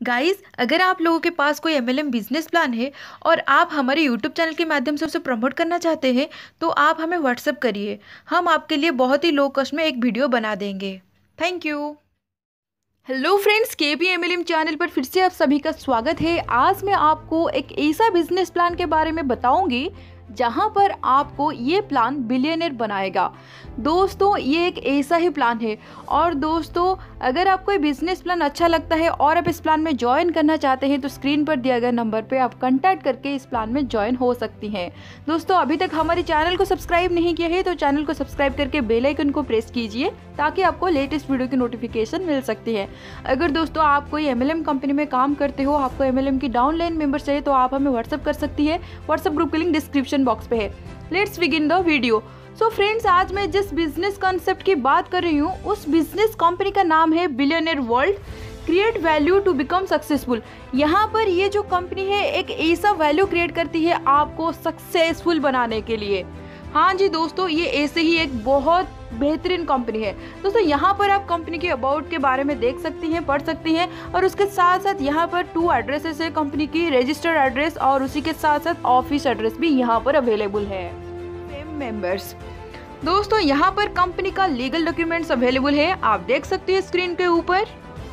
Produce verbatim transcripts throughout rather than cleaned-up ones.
Guys, अगर आप लोगों के पास कोई एमएलएम बिजनेस प्लान है और आप हमारे यूट्यूब चैनल के माध्यम से उसे प्रमोट करना चाहते हैं तो आप हमें व्हाट्सअप करिए। हम आपके लिए बहुत ही लो कॉस्ट में एक वीडियो बना देंगे। Thank you. Hello friends, K P MLM channel पर फिर से आप सभी का स्वागत है। आज मैं आपको एक ऐसा बिजनेस प्लान के बारे में बताऊंगी जहां पर आपको ये प्लान बिलियनर बनाएगा। दोस्तों, ये एक ऐसा ही प्लान है और दोस्तों, अगर आपको ये बिजनेस प्लान अच्छा लगता है और आप इस प्लान में ज्वाइन करना चाहते हैं तो स्क्रीन पर दिए गए नंबर पे आप कांटेक्ट करके इस प्लान में ज्वाइन हो सकती हैं। दोस्तों, अभी तक हमारे चैनल को सब्सक्राइब नहीं किया है तो चैनल को सब्सक्राइब करके बेल आइकन को प्रेस कीजिए ताकि आपको लेटेस्ट वीडियो की नोटिफिकेशन मिल सकती है। अगर दोस्तों आप कोई एमएलएम कंपनी में काम करते हो, आपको एमएलएम की डाउनलाइन मेंबर चाहिए तो आप हमें व्हाट्सअप कर सकती है। व्हाट्सअप ग्रुप की लिंक डिस्क्रिप्शन बॉक्स पे है। Let's begin the video. So friends, आज मैं जिस बिजनेस कॉन्सेप्ट की बात कर रही हूँ उस बिजनेस कंपनी का नाम है billionaire world create value to become successful. यहाँ पर ये जो कंपनी है एक ऐसा वैल्यू क्रिएट करती है आपको सक्सेसफुल बनाने के लिए। हाँ जी दोस्तों, ये ऐसे ही एक बहुत बेहतरीन कंपनी है। दोस्तों, यहाँ पर आप कंपनी के अबाउट के बारे में देख सकती हैं, पढ़ सकती हैं और उसके साथ साथ यहाँ पर टू एड्रेसेस है कंपनी की, रजिस्टर्ड एड्रेस और उसी के साथ साथ ऑफिस एड्रेस भी यहाँ पर अवेलेबल है। मेंबर्स, दोस्तों यहाँ पर कंपनी का लीगल डॉक्यूमेंट्स अवेलेबल है, आप देख सकते हैं स्क्रीन के ऊपर।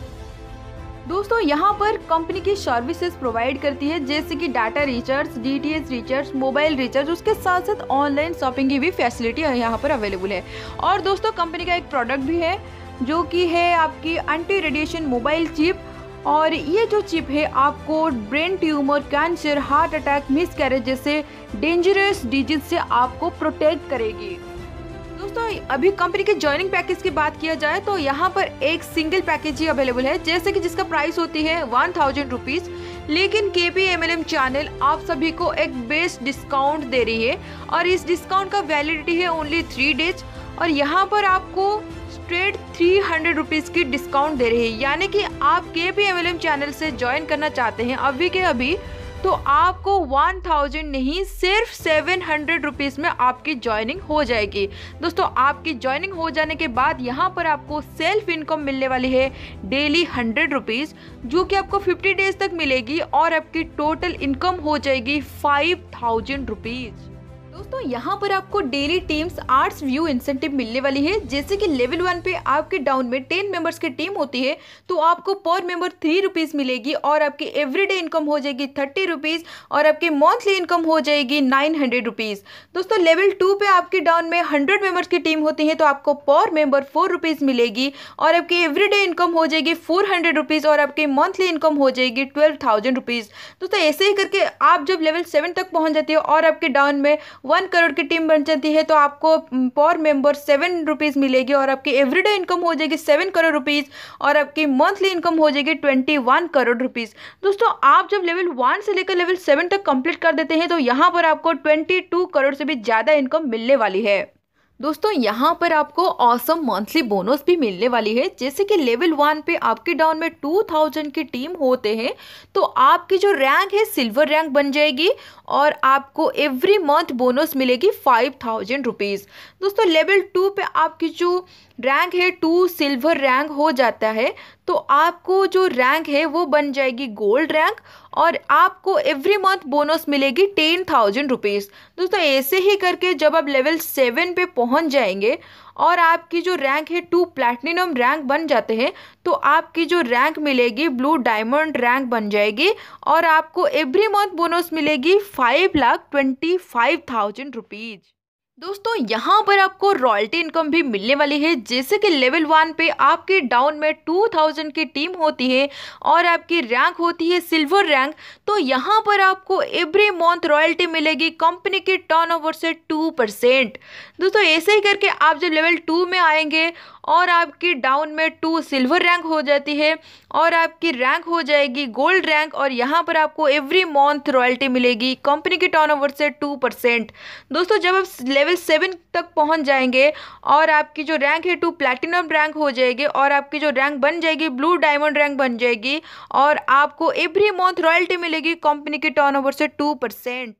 दोस्तों, यहाँ पर कंपनी की सर्विसेज प्रोवाइड करती है जैसे कि data recharge, DTH recharge, mobile recharge, उसके साथ साथ ऑनलाइन शॉपिंग की भी फैसिलिटी यहाँ पर अवेलेबल है। और दोस्तों, कंपनी का एक प्रोडक्ट भी है जो कि है आपकी एंटी रेडिएशन मोबाइल चिप। और ये जो चिप है आपको brain tumour, cancer, heart attack, miscarriage जैसे डेंजरस डिजीज से आपको प्रोटेक्ट करेगी। दोस्तों, अभी कंपनी के ज्वाइनिंग पैकेज की बात किया जाए तो यहाँ पर एक सिंगल पैकेज ही अवेलेबल है जैसे कि जिसका प्राइस होती है वन थाउजेंड रुपीज। लेकिन के पी एमएलएम चैनल आप सभी को एक बेस्ट डिस्काउंट दे रही है और इस डिस्काउंट का वैलिडिटी है ओनली थ्री डेज और यहाँ पर आपको स्ट्रेट थ्री हंड्रेड रुपीज की डिस्काउंट दे रही है। यानी कि आप के पी एमएलएम चैनल से ज्वाइन करना चाहते हैं अभी के अभी तो आपको वन थाउजेंड नहीं सिर्फ सेवन हंड्रेड रुपीज़ में आपकी ज्वाइनिंग हो जाएगी। दोस्तों, आपकी ज्वाइनिंग हो जाने के बाद यहाँ पर आपको सेल्फ इनकम मिलने वाली है डेली हंड्रेड रुपीज़ जो कि आपको फिफ्टी डेज तक मिलेगी और आपकी टोटल इनकम हो जाएगी फाइव थाउजेंड रुपीज़। दोस्तों, यहाँ पर आपको daily teams arts view incentive मिलने वाली है जैसे कि लेवल वन पे आपके डाउन में टेन मेंबर्स की टीम होती है तो आपको पर मेंबर थ्री रुपीज़ मिलेगी और आपकी एवरीडे इनकम हो जाएगी थर्टी रुपीज़ और आपकी मंथली इनकम हो जाएगी नाइन हंड्रेड रुपीज़। दोस्तों, लेवल टू पे आपके डाउन में हंड्रेड मेंबर्स की टीम होती है तो आपको पर मेंबर फोर रुपीज़ मिलेगी और आपकी एवरीडे इनकम हो जाएगी फोर हंड्रेड रुपीज़ और आपकी मंथली इनकम हो जाएगी ट्वेल्व थाउजेंड रुपीज़। दोस्तों, ऐसे ही करके आप जब लेवल सेवन तक पहुँच जाती है और आपके डाउन में वन करोड़ की टीम बन जाती है तो आपको पर मेंबर सेवन रुपीज मिलेगी और आपकी एवरीडे इनकम हो जाएगी सेवन करोड़ रुपीज और आपकी मंथली इनकम हो जाएगी ट्वेंटी वन करोड़ रुपीज। दोस्तों, आप जब लेवल वन से लेकर लेवल सेवन तक कंप्लीट कर देते हैं तो यहाँ पर आपको ट्वेंटी टू करोड़ से भी ज़्यादा इनकम मिलने वाली है। दोस्तों, यहाँ पर आपको ऑसम मंथली बोनस भी मिलने वाली है जैसे कि लेवल वन पे आपके डाउन में टू थाउजेंड की टीम होते हैं तो आपकी जो रैंक है सिल्वर रैंक बन जाएगी और आपको एवरी मंथ बोनस मिलेगी फाइव थाउजेंड रुपीज़। दोस्तों, लेवल टू पे आपकी जो रैंक है टू सिल्वर रैंक हो जाता है तो आपको जो रैंक है वो बन जाएगी गोल्ड रैंक और आपको एवरी मंथ बोनस मिलेगी टेन थाउजेंड रुपीज़। दोस्तों, ऐसे ही करके जब आप लेवल सेवन पे पहुंच जाएंगे और आपकी जो रैंक है टू प्लैटिनम रैंक बन जाते हैं तो आपकी जो रैंक मिलेगी ब्लू डायमंड रैंक बन जाएगी और आपको एवरी मंथ बोनस मिलेगी five lakh twenty five thousand rupees. दोस्तों, यहाँ पर आपको रॉयल्टी इनकम भी मिलने वाली है जैसे कि लेवल वन पे आपके डाउन में टू थाउजेंड की टीम होती है और आपकी रैंक होती है सिल्वर रैंक तो यहाँ पर आपको एवरी मंथ रॉयल्टी मिलेगी कंपनी की टर्नओवर से टू परसेंट। दोस्तों, ऐसे ही करके आप जब लेवल टू में आएंगे और आपकी डाउन में टू सिल्वर रैंक हो जाती है और आपकी रैंक हो जाएगी गोल्ड रैंक और यहाँ पर आपको एवरी मंथ रॉयल्टी मिलेगी कंपनी की टर्नओवर से टू परसेंट। दोस्तों, जब आप लेवल सेवन तक पहुँच जाएंगे और आपकी जो रैंक है टू प्लैटिनम रैंक हो जाएगी और आपकी जो रैंक बन जाएगी ब्लू डायमंड रैंक बन जाएगी और आपको एवरी मंथ रॉयल्टी मिलेगी कंपनी की टर्नओवर से टू परसेंट।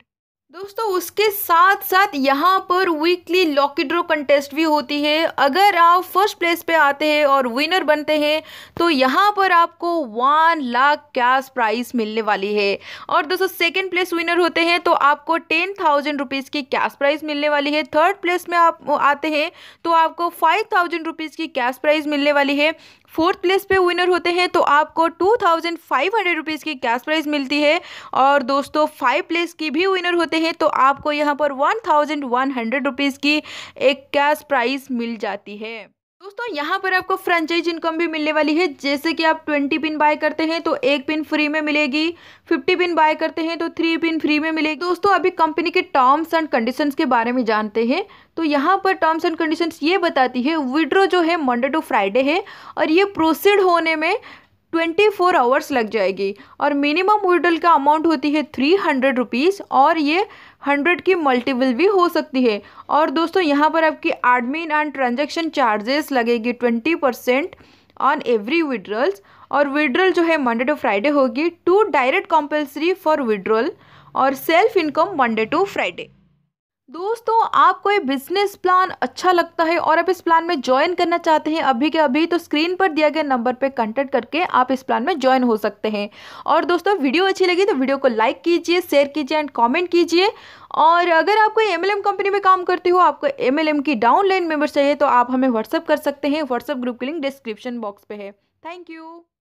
दोस्तों उसके साथ साथ यहाँ पर वीकली लॉकी ड्रॉ कंटेस्ट भी होती है। अगर आप फर्स्ट प्लेस पे आते हैं और विनर बनते हैं तो यहाँ पर आपको वन लाख कैश प्राइस मिलने वाली है। और दोस्तों सेकंड प्लेस विनर होते हैं तो आपको टेन थाउजेंड रुपीज़ की कैश प्राइस मिलने वाली है। थर्ड प्लेस में आप आते हैं तो आपको फाइव थाउजेंड रुपीज़ की कैश प्राइस मिलने वाली है। फोर्थ प्लेस पे विनर होते हैं तो आपको two thousand five hundred rupees की कैश प्राइस मिलती है। और दोस्तों फाइव प्लेस की भी विनर होते हैं तो आपको यहाँ पर one thousand one hundred rupees की एक कैश प्राइस मिल जाती है। दोस्तों यहाँ पर आपको फ्रेंचाइज इनकम भी मिलने वाली है। जैसे कि आप ट्वेंटी पिन बाय करते हैं तो एक पिन फ्री में मिलेगी, फिफ्टी पिन बाय करते हैं तो थ्री पिन फ्री में मिलेगी। दोस्तों अभी कंपनी के टर्म्स एंड कंडीशंस के बारे में जानते हैं। तो यहाँ पर टर्म्स एंड कंडीशंस ये बताती है विड्रॉ जो है मंडे टू फ्राइडे है और ये प्रोसीड होने में ट्वेंटी फोर आवर्स लग जाएगी। और मिनिमम विड्रॉल का अमाउंट होती है थ्री हंड्रेड रुपीज़ और ये हंड्रेड की मल्टीपल भी हो सकती है। और दोस्तों यहाँ पर आपकी एडमिन एंड ट्रांजैक्शन चार्जेस लगेगी twenty percent on every withdrawals. और विड्रॉल जो है मंडे टू फ्राइडे होगी, two direct compulsory for withdrawal और self income Monday to Friday. दोस्तों आपको ये बिजनेस प्लान अच्छा लगता है और आप इस प्लान में ज्वाइन करना चाहते हैं अभी के अभी, तो स्क्रीन पर दिया गया नंबर पे कांटेक्ट करके आप इस प्लान में ज्वाइन हो सकते हैं। और दोस्तों वीडियो अच्छी लगी तो वीडियो को लाइक कीजिए, शेयर कीजिए एंड कमेंट कीजिए। और अगर आप कोई एमएलएम कंपनी में काम करते हो, आपको एमएलएम की डाउनलाइन मेंबर चाहिए तो आप हमें व्हाट्सअप कर सकते हैं। व्हाट्सअप ग्रुप की लिंक डिस्क्रिप्शन बॉक्स पे है। Thank you.